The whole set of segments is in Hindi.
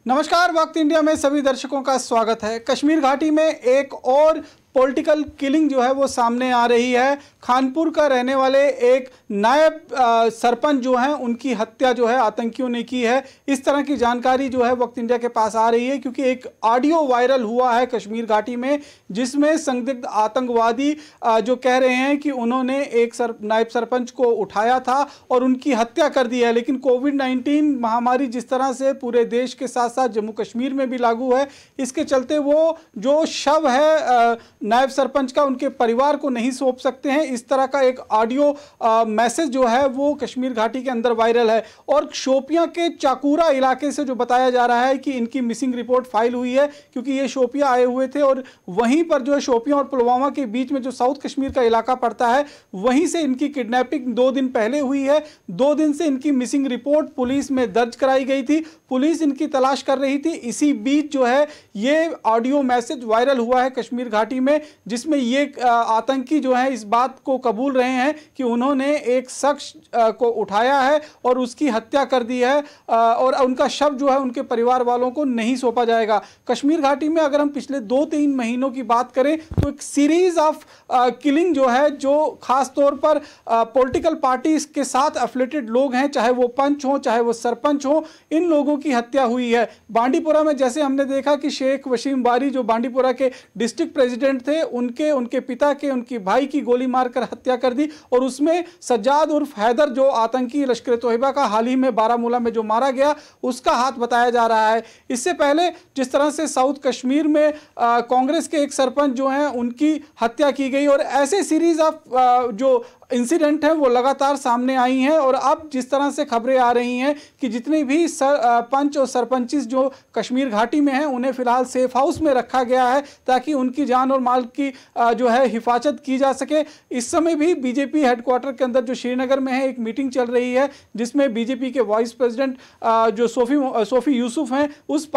नमस्कार, वक्त इंडिया में सभी दर्शकों का स्वागत है। कश्मीर घाटी में एक और पॉलिटिकल किलिंग जो है वो सामने आ रही है। खानपुर का रहने वाले एक नायब सरपंच जो हैं उनकी हत्या जो है आतंकियों ने की है। इस तरह की जानकारी जो है वक्त इंडिया के पास आ रही है क्योंकि एक ऑडियो वायरल हुआ है कश्मीर घाटी में जिसमें संदिग्ध आतंकवादी जो कह रहे हैं कि उन्होंने एक नायब सरपंच को उठाया था और उनकी हत्या कर दी है। लेकिन कोविड-19 महामारी जिस तरह से पूरे देश के साथ साथ जम्मू कश्मीर में भी लागू है, इसके चलते वो जो शव है नायब सरपंच का उनके परिवार को नहीं सौंप सकते हैं। इस तरह का एक ऑडियो मैसेज जो है वो कश्मीर घाटी के अंदर वायरल है और शोपियां के चाकूरा इलाके से जो बताया जा रहा है कि इनकी मिसिंग रिपोर्ट फाइल हुई है क्योंकि ये शोपियां आए हुए थे और वहीं पर जो है शोपियां और पुलवामा के बीच में जो साउथ कश्मीर का इलाका पड़ता है वहीं से इनकी किडनैपिंग 2 दिन पहले हुई है। 2 दिन से इनकी मिसिंग रिपोर्ट पुलिस में दर्ज कराई गई थी, पुलिस इनकी तलाश कर रही थी। इसी बीच जो है ये ऑडियो मैसेज वायरल हुआ है कश्मीर घाटी में जिसमें ये आतंकी जो है इस बात को कबूल रहे हैं कि उन्होंने एक शख्स को उठाया है और उसकी हत्या कर दी है और उनका शव जो है उनके परिवार वालों को नहीं सौंपा जाएगा। कश्मीर घाटी में अगर हम पिछले 2-3 महीनों की बात करें तो एक सीरीज ऑफ किलिंग जो है, जो खास तौर पर पॉलिटिकल पार्टीज के साथ एफिलिएटेड लोग हैं, चाहे वो पंच हो चाहे वो सरपंच हो, इन लोगों की हत्या हुई है। बांडीपुरा में जैसे हमने देखा कि शेख वसीम बारी जो बांडीपुरा के डिस्ट्रिक्ट प्रेसिडेंट थे उनके पिता के उनके भाई की गोली मारकर हत्या कर दी और उसमें सज्जाद उर्फ हैदर जो आतंकी लश्कर तोयबा का हाल ही में बारामूला में जो मारा गया उसका हाथ बताया जा रहा है। इससे पहले जिस तरह से साउथ कश्मीर में कांग्रेस के एक सरपंच जो हैं उनकी हत्या की गई और ऐसे सीरीज ऑफ जो इंसिडेंट हैं वो लगातार सामने आई हैं और अब जिस तरह से खबरें आ रही हैं कि जितने भी पंच और सरपंचिस जो कश्मीर घाटी में हैं उन्हें फिलहाल सेफ हाउस में रखा गया है ताकि उनकी जान और माल की जो है हिफाजत की जा सके। इस समय भी बीजेपी हेडक्वार्टर के अंदर जो श्रीनगर में है एक मीटिंग चल रही है जिसमें बीजेपी के वाइस प्रेसिडेंट जो सोफी यूसुफ हैं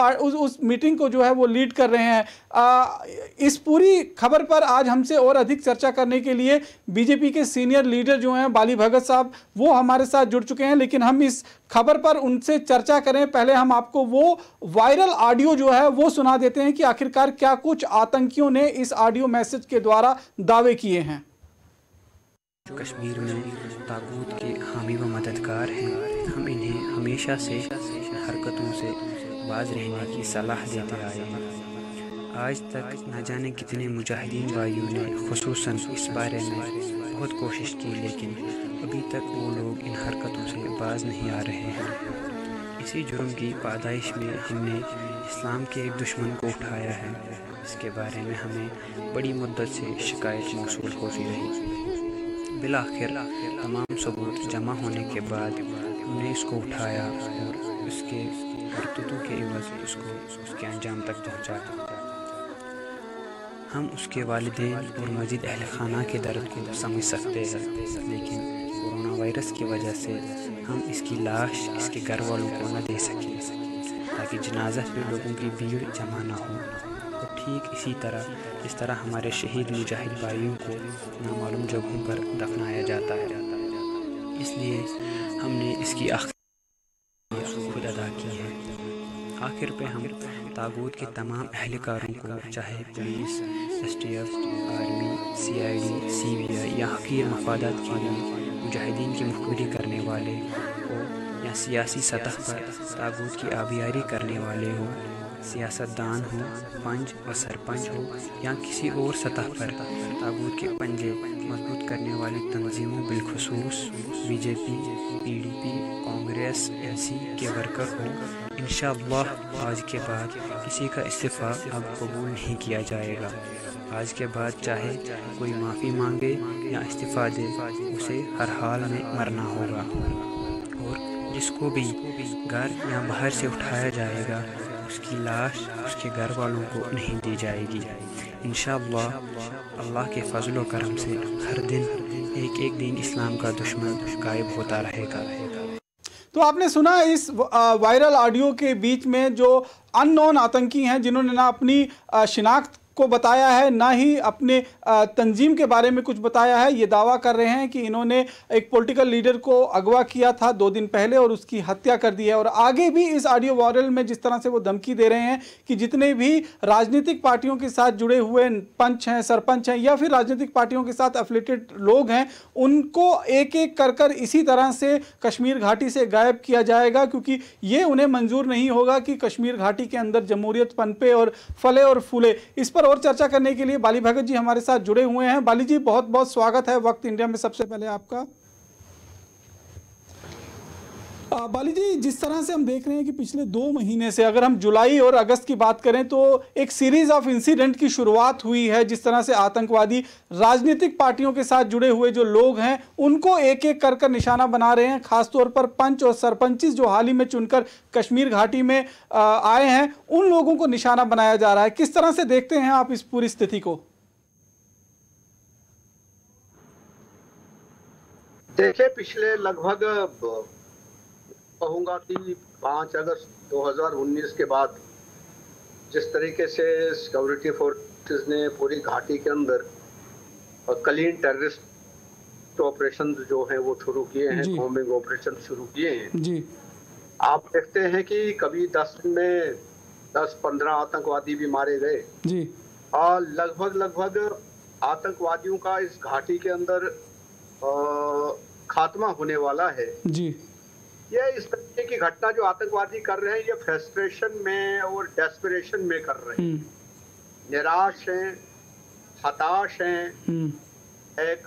उस मीटिंग को जो है वो लीड कर रहे हैं। इस पूरी खबर पर आज हमसे और अधिक चर्चा करने के लिए बीजेपी के सीनियर लीडर जो हैं बाली भगत साहब वो हमारे साथ जुड़ चुके हैं, लेकिन हम इस खबर पर उनसे चर्चा करें पहले हम आपको वो वायरल ऑडियो जो है वो सुना देते हैं कि आखिरकार क्या कुछ आतंकियों ने इस ऑडियो मैसेज के द्वारा दावे किए हैं। कश्मीर में ताकूत के हामी व मददगार हैं। हम इन्हें हमेशा से हरकतों से बाज रहने की सलाह देते आए हैं। आज तक न जाने कितने मुजाहिदीन भाइयों ने खुसूसन इस बारे में बहुत कोशिश की, लेकिन अभी तक वो लोग इन हरकतों से बाज नहीं आ रहे हैं। इसी जुर्म की पादाइश में हमने इस्लाम के एक दुश्मन को उठाया है। इसके बारे में हमें बड़ी मुद्दत से शिकायत मौसूल होती रही। बिलाखिर तमाम सबूत जमा होने के बाद हमने इसको उठाया और उसके करतूतों के एवज़ उसको उसके अंजाम तक पहुँचा दिया। हम उसके वालिदैन और मज़ीद अहल खाना के दर्द को समझ सकते हैं, लेकिन कोरोना वायरस की वजह से हम इसकी लाश इसके घर वालों को न दे सके ताकि जनाजा पे लोगों की भीड़ जमा ना हो। और ठीक इसी तरह जिस तरह हमारे शहीद मुजाहिद भाइयों को नामालूम जगहों पर दफनाया जाता है, इसलिए हमने इसकी खुद अदा की है। आखिर पे हम तागूत के तमाम अहलकारों को, चाहे police, STF, army, CID, CBI या हकीर मफादात के लिए मुजाहिदीन की मुखबिरी करने वाले हो या सियासी सतह पर तागूत की आबियारी करने वाले हो, सियासतदान हो, पंच व सरपंच हो या किसी और सतह पर तागूत के पंजे मजबूत करने वाली तंजीमों बिलखुसूस BJP, PDP, कांग्रेस, LC के वर्कर हो, इंशाअल्लाह आज के बाद किसी का इस्तीफ़ा अब कबूल नहीं किया जाएगा। आज के बाद चाहे कोई माफ़ी मांगे या इस्तीफ़ा दे, उसे हर हाल में मरना होगा। और जिसको भी घर या बाहर से उठाया जाएगा उसकी लाश उसके घर वालों को नहीं दी जाएगी। इंशाअल्लाह अल्लाह के फजल व करम से हर दिन एक दिन इस्लाम का दुश्मन गायब होता रहेगा। तो आपने सुना इस वायरल ऑडियो के बीच में जो अननोन आतंकी हैं जिन्होंने ना अपनी शिनाख्त को बताया है, ना ही अपने तंजीम के बारे में कुछ बताया है। ये दावा कर रहे हैं कि इन्होंने एक पॉलिटिकल लीडर को अगवा किया था 2 दिन पहले और उसकी हत्या कर दी है। और आगे भी इस ऑडियो वायरल में जिस तरह से वो धमकी दे रहे हैं कि जितने भी राजनीतिक पार्टियों के साथ जुड़े हुए पंच हैं, सरपंच हैं या फिर राजनीतिक पार्टियों के साथ एफिलिएटेड लोग हैं, उनको एक एक कर कर इसी तरह से कश्मीर घाटी से गायब किया जाएगा, क्योंकि ये उन्हें मंजूर नहीं होगा कि कश्मीर घाटी के अंदर जमहूरियत पनपे और फले और फूले। इस पर और चर्चा करने के लिए बाली भगत जी हमारे साथ जुड़े हुए हैं। बाली जी, बहुत बहुत स्वागत है वक्त इंडिया में सबसे पहले आपका। बाली जी, जिस तरह से हम देख रहे हैं कि पिछले 2 महीने से, अगर हम जुलाई और अगस्त की बात करें, तो एक सीरीज ऑफ इंसिडेंट की शुरुआत हुई है। जिस तरह से आतंकवादी राजनीतिक पार्टियों के साथ जुड़े हुए जो लोग हैं उनको एक एक कर कर निशाना बना रहे हैं। खासतौर पर पंच और सरपंचिस जो हाल ही में चुनकर कश्मीर घाटी में आए हैं, उन लोगों को निशाना बनाया जा रहा है। किस तरह से देखते हैं आप इस पूरी स्थिति को? देखिए, पिछले लगभग कहूँगा कि 5 अगस्त 2019 के बाद जिस तरीके से सिक्योरिटी फोर्सेस ने पूरी घाटी के अंदर क्लीन टेररिस्ट ऑपरेशन जो हैं वो शुरू किए हैं, बॉम्बिंग ऑपरेशन शुरू किए हैं जी। आप देखते हैं कि कभी 10 दिन में 10-15 आतंकवादी भी मारे गए जी। और लगभग आतंकवादियों का इस घाटी के अंदर खात्मा होने वाला है जी। ये इस तरीके की घटना जो आतंकवादी कर रहे हैं, ये फ्रस्ट्रेशन में और डेस्परेशन में कर रहे हैं। निराश हैं, हताश हैं, एक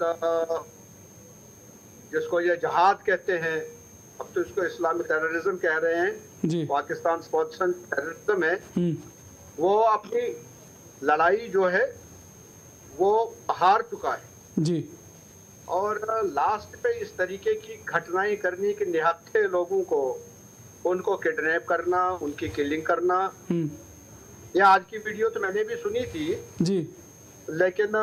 जिसको ये जहाद कहते हैं, अब तो इसको इस्लामिक टेररिज्म कह रहे हैं जी। पाकिस्तान स्पॉन्सर्ड टेररिज्म है। वो अपनी लड़ाई जो है वो हार चुका है जी। और लास्ट पे इस तरीके की घटनाएं करने के निहत्थे लोगों को, उनको किडनैप करना, उनकी किलिंग करना। ये आज की वीडियो तो मैंने भी सुनी थी जी, लेकिन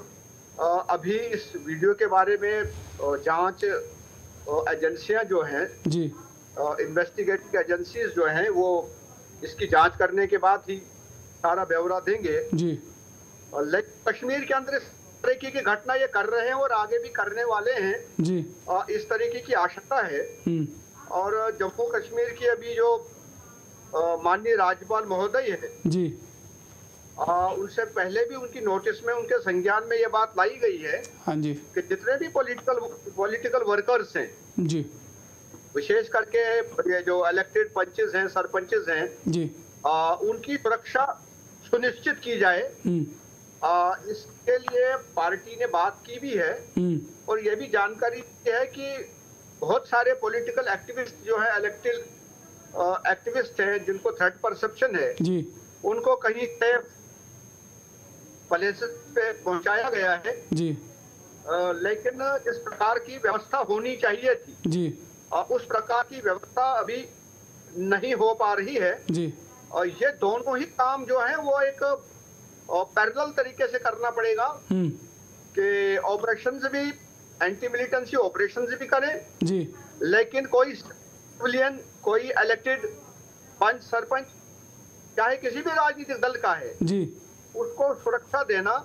अभी इस वीडियो के बारे में जांच एजेंसियां जो हैं जी, इन्वेस्टिगेटिंग एजेंसीज जो हैं, वो इसकी जांच करने के बाद ही सारा ब्यौरा देंगे जी। लेकिन कश्मीर के अंदर तरीके की घटना ये कर रहे हैं और आगे भी करने वाले हैं जी। इस तरीके की आशंका है। और जम्मू कश्मीर की अभी जो माननीय राज्यपाल महोदय है जी, उनसे पहले भी उनकी नोटिस में, उनके संज्ञान में ये बात लाई गई है हाँ जी, कि जितने भी पॉलिटिकल वर्कर्स हैं जी, विशेष करके ये जो इलेक्टेड पंचेस हैं, सरपंचेस हैं जी, उनकी सुरक्षा सुनिश्चित की जाए। इसके लिए पार्टी ने बात की भी है। और ये भी जानकारी है कि बहुत सारे पॉलिटिकल एक्टिविस्ट जो है, इलेक्टेड एक्टिविस्ट हैं, जिनको थर्ड परसेप्शन है जी, उनको कहीं से प्लेसेस पे पहुंचाया गया है जी। लेकिन इस प्रकार की व्यवस्था होनी चाहिए थी जी, उस प्रकार की व्यवस्था अभी नहीं हो पा रही है जी। और ये दोनों ही काम जो है वो एक पैरेलल तरीके से करना पड़ेगा कि ऑपरेशंस भी, एंटी मिलिटेंसी ऑपरेशंस भी करें जी, लेकिन कोई सिविलियन, कोई इलेक्टेड पंच, सरपंच, चाहे किसी भी राजनीतिक दल का है जी, उसको सुरक्षा देना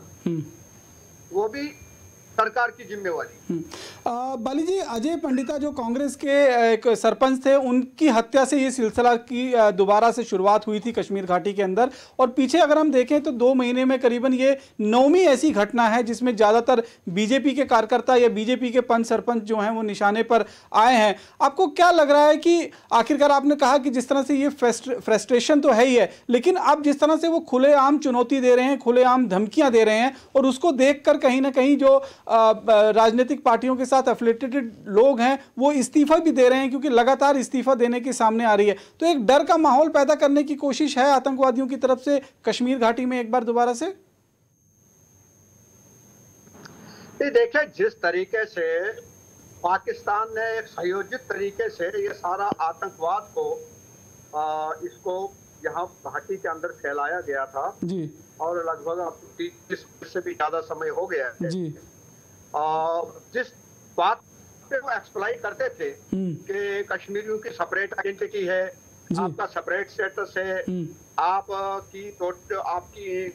वो भी सरकार की जिम्मेवारी। बाली जी, अजय पंडिता जो कांग्रेस के एक सरपंच थे, उनकी हत्या से ये सिलसिला की दोबारा से शुरुआत हुई थी कश्मीर घाटी के अंदर। और पीछे अगर हम देखें तो 2 महीने में करीबन ये 9वीं ऐसी घटना है जिसमें ज़्यादातर बीजेपी के कार्यकर्ता या बीजेपी के पंच सरपंच जो हैं वो निशाने पर आए हैं। आपको क्या लग रहा है कि आखिरकार, आपने कहा कि जिस तरह से ये फ्रस्ट्रेशन तो है ही है, लेकिन अब जिस तरह से वो खुलेआम चुनौती दे रहे हैं, खुलेआम धमकियाँ दे रहे हैं, और उसको देख कर कहीं ना कहीं जो राजनीतिक पार्टियों के साथ एफिलिएटेड लोग हैं वो इस्तीफा भी दे रहे हैं, क्योंकि लगातार इस्तीफा देने के सामने आ रही है, तो एक डर का माहौल पैदा करने की कोशिश है आतंकवादियों की तरफ से कश्मीर घाटी में एक बार दोबारा से। देखिए, जिस तरीके से पाकिस्तान ने एक संयोजित तरीके से ये सारा आतंकवाद को इसको यहाँ घाटी के अंदर फैलाया गया था जी, और लगभग 30 से भी ज्यादा समय हो गया है जी। जिस बात पे वो एक्सप्लॉइट करते थे कि कश्मीरियों की सेपरेट आइडेंटिटी है, आपका सेपरेट स्टेटस है, आपकी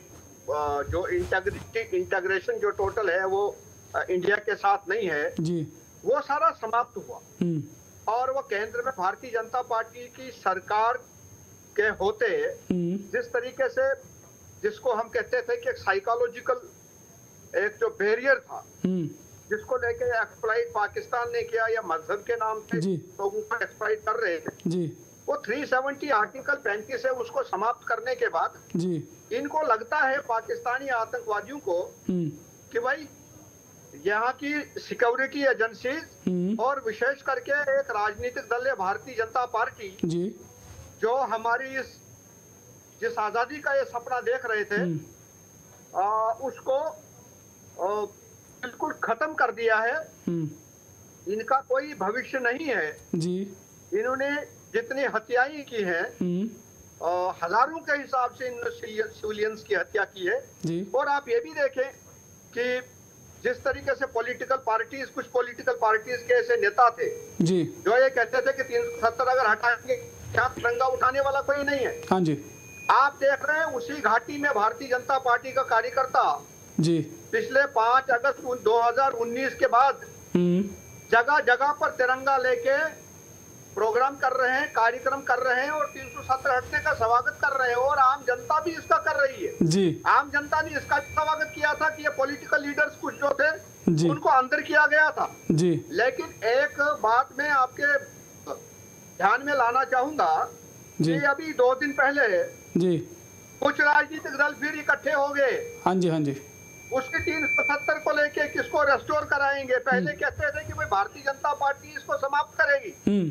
जो इंटीग्रेशन जो टोटल है वो इंडिया के साथ नहीं है जी, वो सारा समाप्त हुआ। और वो केंद्र में भारतीय जनता पार्टी की सरकार के होते जिस तरीके से, जिसको हम कहते थे कि एक साइकोलॉजिकल एक जो बैरियर था जिसको लेके एक्सप्लॉइट पाकिस्तान ने किया या मजहब के नाम से लोगों को एक्सप्लॉइट कर रहे थे जी, वो 370 आर्टिकल 35 है उसको समाप्त करने के बाद जी, इनको लगता है पाकिस्तानी आतंकवादियों को कि भाई यहाँ की सिक्योरिटी एजेंसीज और विशेष करके एक राजनीतिक दल है भारतीय जनता पार्टी जी, जो हमारी जिस आजादी का ये सपना देख रहे थे उसको बिल्कुल खत्म कर दिया है। इनका कोई भविष्य नहीं है जी। इन्होंने जितनी हत्याएं की हैं हजारों के हिसाब से इन्होंने सिविलियंस की हत्या की है जी। और आप ये भी देखें कि जिस तरीके से कुछ पॉलिटिकल पार्टीज के ऐसे नेता थे जी, जो ये कहते थे कि 370 अगर हटाएंगे क्या तिरंगा उठाने वाला कोई नहीं है। हाँ जी। आप देख रहे हैं उसी घाटी में भारतीय जनता पार्टी का कार्यकर्ता जी पिछले 5 अगस्त 2019 के बाद जगह जगह पर तिरंगा लेके प्रोग्राम कर रहे हैं, कार्यक्रम कर रहे हैं और 370 हटने का स्वागत कर रहे हैं और आम जनता भी इसका कर रही है जी। आम जनता ने इसका स्वागत किया था कि ये पॉलिटिकल लीडर्स कुछ जो थे जी, उनको अंदर किया गया था जी। लेकिन एक बात मैं आपके ध्यान में लाना चाहूंगा कि अभी 2 दिन पहले जी कुछ राजनीतिक दल फिर इकट्ठे हो गए। हाँ जी, हाँ जी। उसके 370 को लेके किसको रेस्टोर कराएंगे। पहले कहते थे कि भाई भारतीय जनता पार्टी इसको समाप्त करेगी,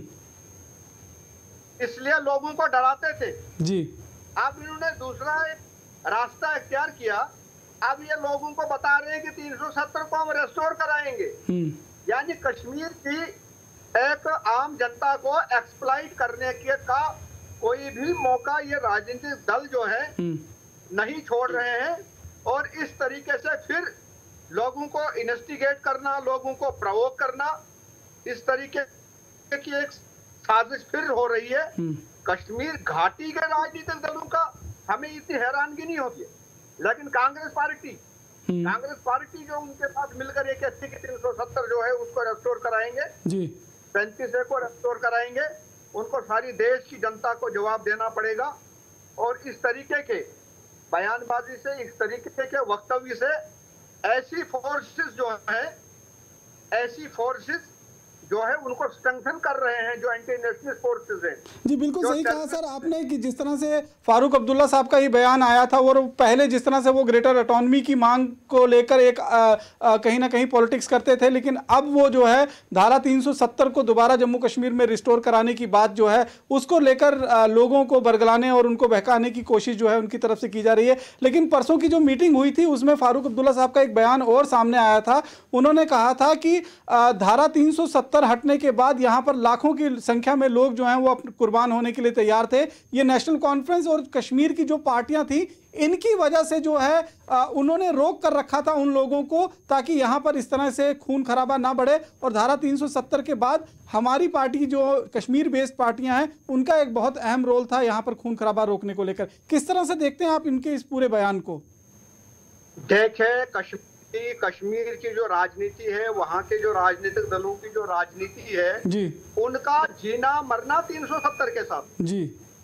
इसलिए लोगों को डराते थे जी। अब इन्होंने दूसरा एक रास्ता इख्तियार किया। अब ये लोगों को बता रहे हैं कि 370 को हम रेस्टोर कराएंगे, यानी कश्मीर की एक आम जनता को एक्सप्लॉइट करने के का कोई भी मौका ये राजनीतिक दल जो है नहीं छोड़ रहे हैं और इस तरीके से फिर लोगों को इन्वेस्टिगेट करना, लोगों को प्रोवोक करना, इस तरीके की एक साजिश फिर हो रही है। कश्मीर घाटी के राजनीतिक दलों का हमें इतनी हैरानगी नहीं होती है, लेकिन कांग्रेस पार्टी जो उनके साथ मिलकर ये कहती है कि 370 जो है उसको रेस्टोर कराएंगे जी, 35 को रेस्टोर कराएंगे, उनको सारी देश की जनता को जवाब देना पड़ेगा। और इस तरीके के बयानबाजी से, इस तरीके के वक्तव्य से ऐसी फोर्सेस जो है उनको स्ट्रेंथन कर रहे हैं, जो एंटी नेशनलिस्ट फोर्सेस हैं। जी बिल्कुल सही कहा सर आपने कि जिस तरह से फारूक अब्दुल्ला साहब का ये बयान आया था और पहले जिस तरह से वो ग्रेटर ऑटोनॉमी की मांग को लेकर एक कहीं ना कहीं पॉलिटिक्स करते थे, लेकिन अब वो जो है धारा 370 को दोबारा जम्मू कश्मीर में रिस्टोर कराने की बात जो है उसको लेकर लोगों को बरगलाने और उनको बहकाने की कोशिश जो है उनकी तरफ से की जा रही है। लेकिन परसों की जो मीटिंग हुई थी उसमें फारूक अब्दुल्ला साहब का एक बयान और सामने आया था। उन्होंने कहा था कि धारा 370 हटने के बाद यहां पर लाखों की संख्या में लोग जो हैं वो कुर्बान होने के लिए तैयार थे। ये नेशनल कॉन्फ्रेंस और कश्मीर की जो पार्टियां थी इनकी वजह से जो है उन्होंने रोक कर रखा था उन लोगों को, ताकि यहां पर इस तरह से खून खराबा ना बढ़े। और धारा 370 के बाद हमारी पार्टी जो कश्मीर बेस्ड पार्टियां हैं उनका एक बहुत अहम रोल था यहां पर खून खराबा रोकने को लेकर। किस तरह से देखते हैं आप इनके इस पूरे बयान को? देखें, कश्मीर की जो राजनीति है, वहाँ के जो राजनीतिक दलों की जो राजनीति है जी, उनका जीना मरना 370 के साथ जी।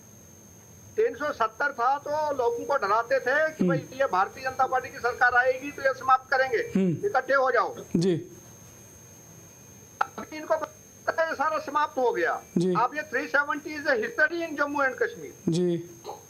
370 था तो लोगों को डराते थे कि भाई ये भारतीय जनता पार्टी की सरकार आएगी तो ये समाप्त करेंगे, इकट्ठे हो जाओ जी। अभी इनको पता है सारा समाप्त हो गया जी। अब ये 370 is a history in Jammu and Kashmir जी।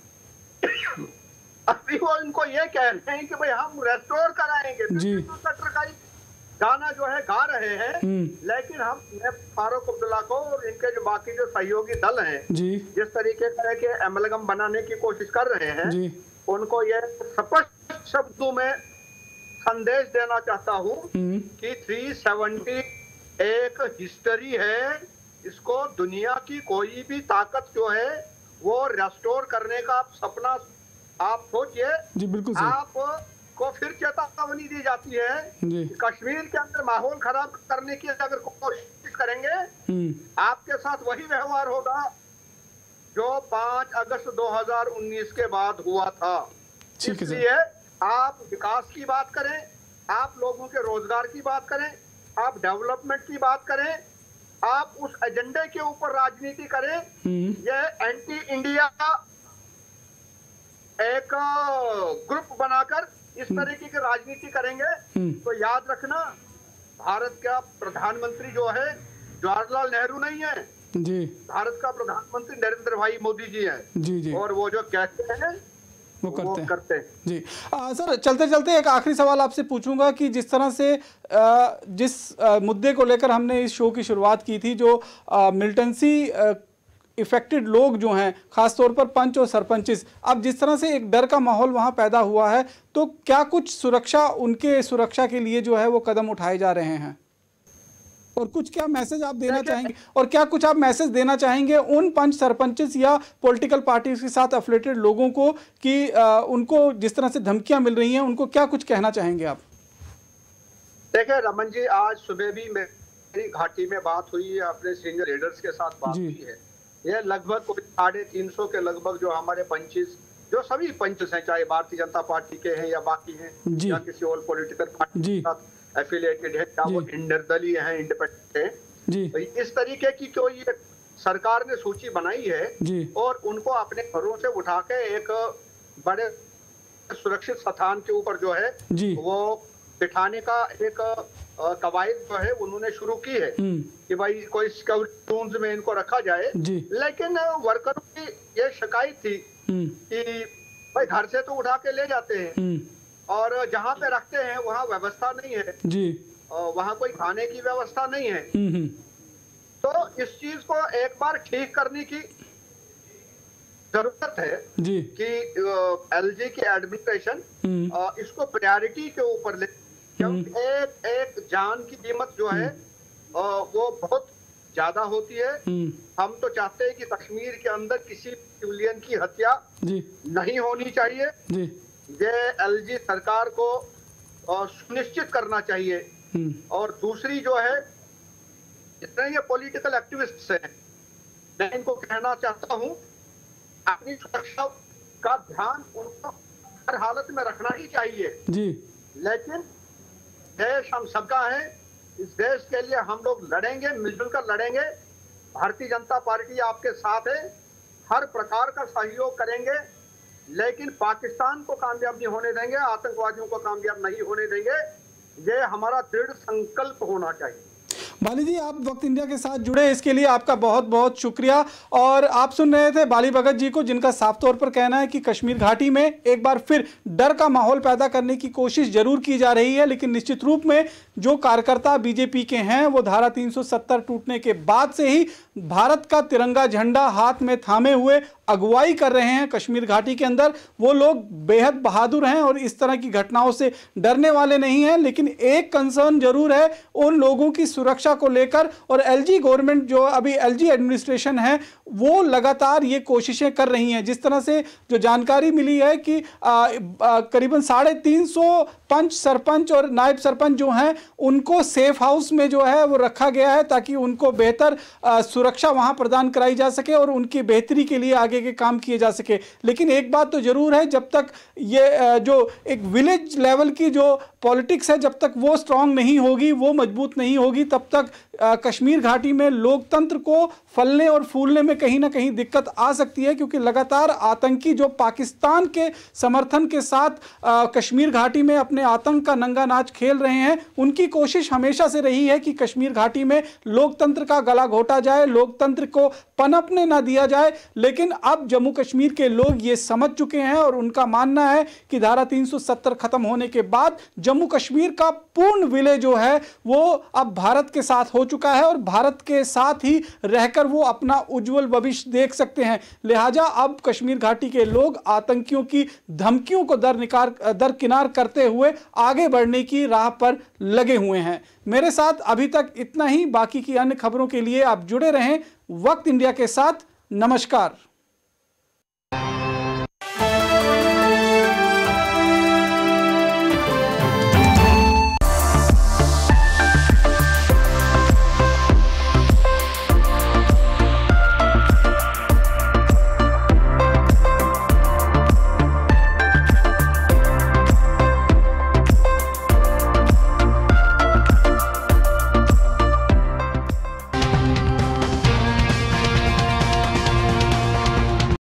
अभी वो इनको ये कह रहे हैं कि भाई हम रेस्टोर कराएंगे, 370 का गाना जो है गा रहे हैं। लेकिन हम फारूक अब्दुल्ला को और इनके जो बाकी जो सहयोगी दल हैं जिस तरीके के एमलगम बनाने की कोशिश कर रहे हैं जी, उनको ये स्पष्ट शब्दों में संदेश देना चाहता हूँ कि 370 एक हिस्ट्री है, इसको दुनिया की कोई भी ताकत जो है वो रेस्टोर करने का सपना आप सोचिए जी। बिल्कुल आपको फिर चेतावनी दी जाती है जी। कश्मीर के अंदर माहौल खराब करने की अगर कोशिश करेंगे आपके साथ वही व्यवहार होगा जो 5 अगस्त 2019 के बाद हुआ था। इसलिए आप विकास की बात करें, आप लोगों के रोजगार की बात करें, आप डेवलपमेंट की बात करें, आप उस एजेंडे के ऊपर राजनीति करें। ये एंटी इंडिया एक ग्रुप बनाकर इस तरीके की राजनीति करेंगे तो याद रखना, भारत का प्रधानमंत्री जो है जवाहरलाल नेहरू नहीं है जी, भारत का प्रधानमंत्री नरेंद्र भाई मोदी जी हैं जी, और वो जो कहते हैं वो करते हैं जी। सर चलते चलते एक आखिरी सवाल आपसे पूछूंगा कि जिस तरह से जिस मुद्दे को लेकर हमने इस शो की शुरुआत की थी, जो मिलिटेंसी इफेक्टेड लोग जो हैं, खासतौर पर पंच और सरपंचिस, अब जिस तरह से एक डर का माहौल वहां पैदा हुआ है, तो क्या कुछ उनके सुरक्षा के लिए जो है वो कदम उठाए जा रहे हैं, और कुछ क्या मैसेज आप देना चाहेंगे, और क्या कुछ आप मैसेज देना चाहेंगे उन पंच सरपंच या पॉलिटिकल पार्टीज के साथ एफिलिएटेड लोगों को कि उनको जिस तरह से धमकियां मिल रही हैं, उनको क्या कुछ कहना चाहेंगे आप? देखिए रमन जी, आज सुबह भी मेरी घाटी में बात हुई है, अपने सीनियर लीडर्स के साथ बात हुई है। ये लगभग 350 के लगभग जो हमारे पंचिस, जो सभी पंच हैं, चाहे भारतीय जनता पार्टी के हैं या बाकी हैं या किसी और पॉलिटिकल पार्टी के साथ एफिलिएटेड है, या वो निर्दलीय हैं, इंडिपेंडेंट हैं, तो इस तरीके की जो ये सरकार ने सूची बनाई है और उनको अपने घरों से उठा के एक बड़े सुरक्षित स्थान के ऊपर जो है वो बिठाने का एक कवायद जो है उन्होंने शुरू की है कि भाई कोई सिक्योरिटी जोन्स में इनको रखा जाए। लेकिन वर्करों की ये शिकायत थी कि भाई घर से तो उठा के ले जाते हैं और जहाँ पे रखते हैं वहाँ व्यवस्था नहीं है वहाँ कोई खाने की व्यवस्था नहीं है। तो इस चीज को एक बार ठीक करने की जरूरत है कि एलजी की एडमिनिस्ट्रेशन इसको प्रायोरिटी के ऊपर ले, क्योंकि एक जान की कीमत जो है वो बहुत ज्यादा होती है। हम तो चाहते हैं कि कश्मीर के अंदर किसी सिविलियन की हत्या नहीं होनी चाहिए। ये एलजी सरकार को सुनिश्चित करना चाहिए। और दूसरी जो है, जितने ये पॉलिटिकल एक्टिविस्ट्स हैं, मैं इनको कहना चाहता हूँ अपनी सुरक्षा का ध्यान उनको हर हालत में रखना ही चाहिए लेकिन देश हम सबका है, इस देश के लिए हम लोग लड़ेंगे, मिलजुल कर लड़ेंगे। भारतीय जनता पार्टी आपके साथ है, हर प्रकार का सहयोग करेंगे, लेकिन पाकिस्तान को कामयाब नहीं होने देंगे, आतंकवादियों को कामयाब नहीं होने देंगे। ये हमारा दृढ़ संकल्प होना चाहिए। बाली जी, आप वक्त इंडिया के साथ जुड़े, इसके लिए आपका बहुत बहुत शुक्रिया। और आप सुन रहे थे बाली भगत जी को, जिनका साफ तौर पर कहना है कि कश्मीर घाटी में एक बार फिर डर का माहौल पैदा करने की कोशिश जरूर की जा रही है, लेकिन निश्चित रूप में जो कार्यकर्ता बीजेपी के हैं वो धारा 370 टूटने के बाद से ही भारत का तिरंगा झंडा हाथ में थामे हुए अगुवाई कर रहे हैं कश्मीर घाटी के अंदर। वो लोग बेहद बहादुर हैं और इस तरह की घटनाओं से डरने वाले नहीं हैं, लेकिन एक कंसर्न जरूर है उन लोगों की सुरक्षा को लेकर। और एलजी गवर्नमेंट, जो अभी एलजी एडमिनिस्ट्रेशन है, वो लगातार ये कोशिशें कर रही हैं। जिस तरह से जो जानकारी मिली है कि करीबन 350 पंच, सरपंच और नायब सरपंच जो हैं उनको सेफ हाउस में जो है वो रखा गया है ताकि उनको बेहतर सुरक्षा वहां प्रदान कराई जा सके और उनकी बेहतरी के लिए आगे के काम किए जा सके। लेकिन एक बात तो जरूर है, जब तक ये जो एक विलेज लेवल की जो पॉलिटिक्स है, जब तक वो स्ट्रांग नहीं होगी, वो मजबूत नहीं होगी, तब तक कश्मीर घाटी में लोकतंत्र को फलने और फूलने में कहीं ना कहीं दिक्कत आ सकती है। क्योंकि लगातार आतंकी जो पाकिस्तान के समर्थन के साथ कश्मीर घाटी में अपने आतंक का नंगा नाच खेल रहे हैं, उनकी कोशिश हमेशा से रही है कि कश्मीर घाटी में लोकतंत्र का गला घोटा जाए, लोकतंत्र को पनपने ना दिया जाए। लेकिन अब जम्मू कश्मीर के लोग ये समझ चुके हैं और उनका मानना है कि धारा 370 खत्म होने के बाद जम्मू कश्मीर का पूर्ण विलय जो है वो अब भारत के साथ हो चुका है और भारत के साथ ही रहकर वो अपना उज्जवल भविष्य देख सकते हैं। लिहाजा अब कश्मीर घाटी के लोग आतंकियों की धमकियों को दरकिनार करते हुए आगे बढ़ने की राह पर लगे हुए हैं। मेरे साथ अभी तक इतना ही। बाकी की अन्य खबरों के लिए आप जुड़े रहें वक्त इंडिया के साथ। नमस्कार।